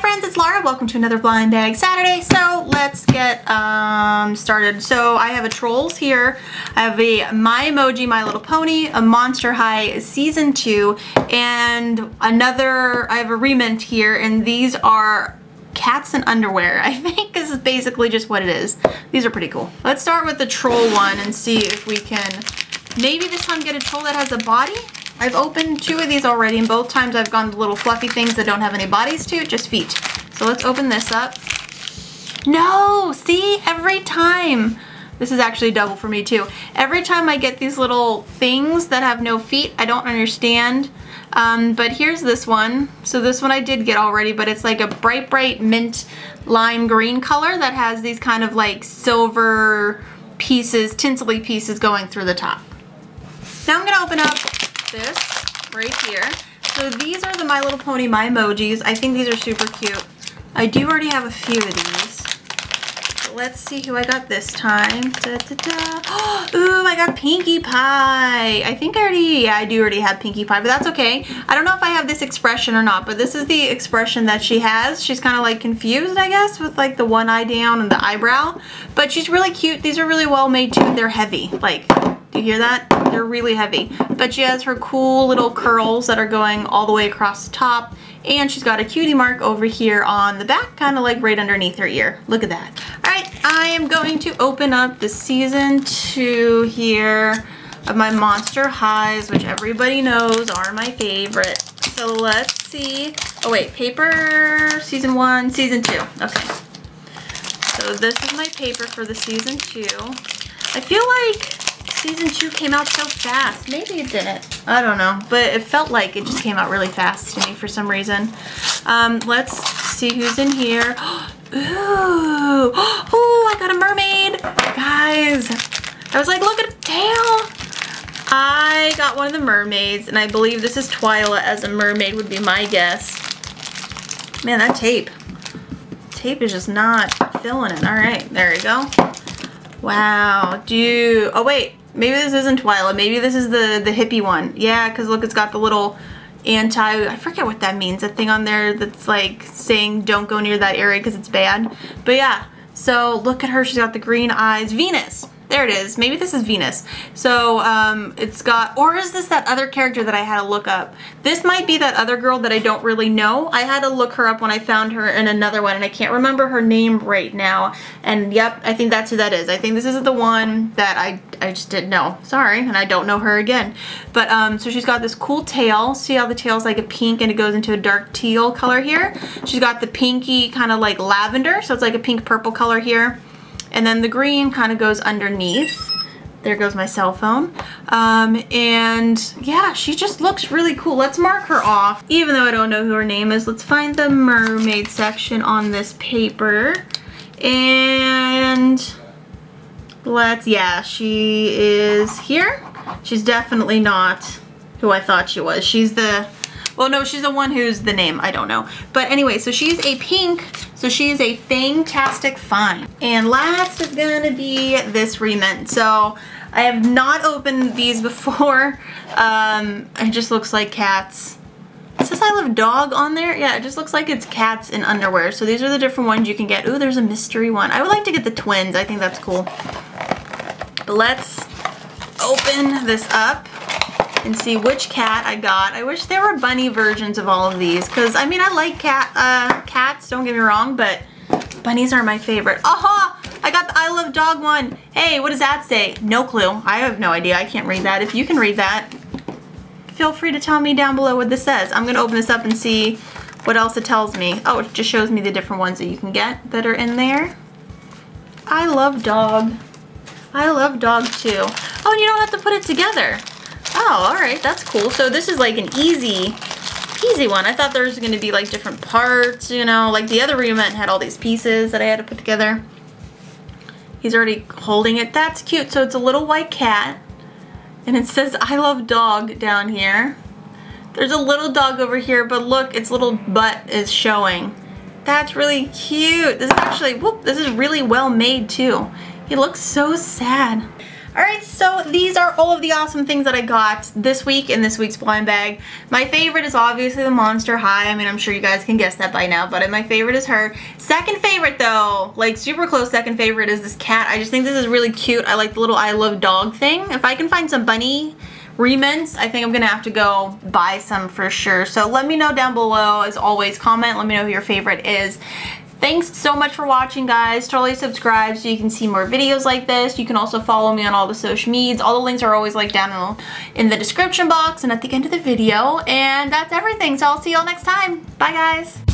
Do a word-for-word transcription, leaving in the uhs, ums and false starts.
friends, it's Laura. Welcome to another Blind Bag Saturday. So let's get um, started. So I have a Trolls here. I have a My Emoji, My Little Pony, a Monster High Season two, and another, I have a remint here, and these are cats in underwear. I think this is basically just what it is. These are pretty cool. Let's start with the Troll one and see if we can maybe this time get a troll that has a body. I've opened two of these already, and both times I've gone to little fluffy things that don't have any bodies to it, just feet. So let's open this up. No, see, every time. This is actually double for me too. Every time I get these little things that have no feet, I don't understand. Um, but here's this one. So this one I did get already, but it's like a bright, bright mint lime green color that has these kind of like silver pieces, tinsely pieces going through the top. Now I'm gonna open up this right here. So these are the My Little Pony My Emojis. I think these are super cute. I do already have a few of these. So let's see who I got this time. Da, da, da. Ooh, I got Pinkie Pie. I think I already, yeah, I do already have Pinkie Pie, but that's okay. I don't know if I have this expression or not, but this is the expression that she has. She's kind of like confused, I guess, with like the one eye down and the eyebrow. But she's really cute. These are really well made too. They're heavy. Like, do you hear that? They're really heavy. But she has her cool little curls that are going all the way across the top. And she's got a cutie mark over here on the back, kind of like right underneath her ear. Look at that. All right, I am going to open up the season two here of my Monster Highs, which everybody knows are my favorite. So let's see. Oh wait, paper, season one, season two. Okay. So this is my paper for the season two. I feel like season two came out so fast. Maybe it didn't. I don't know. But it felt like it just came out really fast to me for some reason. Um, let's see who's in here. Ooh. Oh, I got a mermaid. Guys, I was like, look at the tail. I got one of the mermaids, and I believe this is Twyla as a mermaid would be my guess. Man, that tape. Tape is just not filling it. All right, there you go. Wow, dude. Oh, wait. Maybe this isn't Twyla. Maybe this is the, the hippie one. Yeah, because look, it's got the little anti... I forget what that means. That thing on there that's like saying don't go near that area because it's bad. But yeah, so look at her. She's got the green eyes. Venus. There it is. Maybe this is Venus. So um, it's got... Or is this that other character that I had to look up? This might be that other girl that I don't really know. I had to look her up when I found her in another one, and I can't remember her name right now. And yep, I think that's who that is. I think this is the one that I, I just didn't know. Sorry, and I don't know her again. But um, so she's got this cool tail. See how the tail's like a pink and it goes into a dark teal color here? She's got the pinky kind of like lavender, so it's like a pink purple color here. And then the green kind of goes underneath. There goes my cell phone. Um, and yeah, she just looks really cool. Let's mark her off. Even though I don't know who her name is, let's find the mermaid section on this paper. And let's, yeah, she is here. She's definitely not who I thought she was. She's the, well, no, she's the one who's the name. I don't know. But anyway, so she's a pink. So she is a Fantastic Find. And last is gonna be this remint. So I have not opened these before. Um, it just looks like cats. It says I Love Dog on there. Yeah, it just looks like it's cats in underwear. So these are the different ones you can get. Ooh, there's a mystery one. I would like to get the twins. I think that's cool. But let's open this up and see which cat I got. I wish there were bunny versions of all of these, because I mean, I like cat uh, cats, don't get me wrong, but bunnies are my favorite. Aha! I got the I Love Dog one. Hey, what does that say? No clue. I have no idea. I can't read that. If you can read that, feel free to tell me down below what this says. I'm gonna open this up and see what else it tells me. Oh, it just shows me the different ones that you can get that are in there. I Love Dog. I Love Dog too. Oh, and you don't have to put it together. Oh, all right, that's cool. So this is like an easy, easy one. I thought there was gonna be like different parts, you know, like the other remint had all these pieces that I had to put together. He's already holding it. That's cute. So it's a little white cat, and it says I Love Dog down here. There's a little dog over here, but look, its little butt is showing. That's really cute. This is actually, whoop, this is really well made too. He looks so sad. Alright, so these are all of the awesome things that I got this week in this week's blind bag. My favorite is obviously the Monster High. I mean, I'm sure you guys can guess that by now, but my favorite is her. Second favorite though, like super close second favorite, is this cat. I just think this is really cute. I like the little I love dog thing. If I can find some bunny remints, I think I'm gonna have to go buy some for sure. So let me know down below. As always, comment, let me know who your favorite is. Thanks so much for watching, guys. Totally subscribe so you can see more videos like this. You can also follow me on all the social medias. All the links are always like down in the description box and at the end of the video. And that's everything. So I'll see y'all next time. Bye, guys.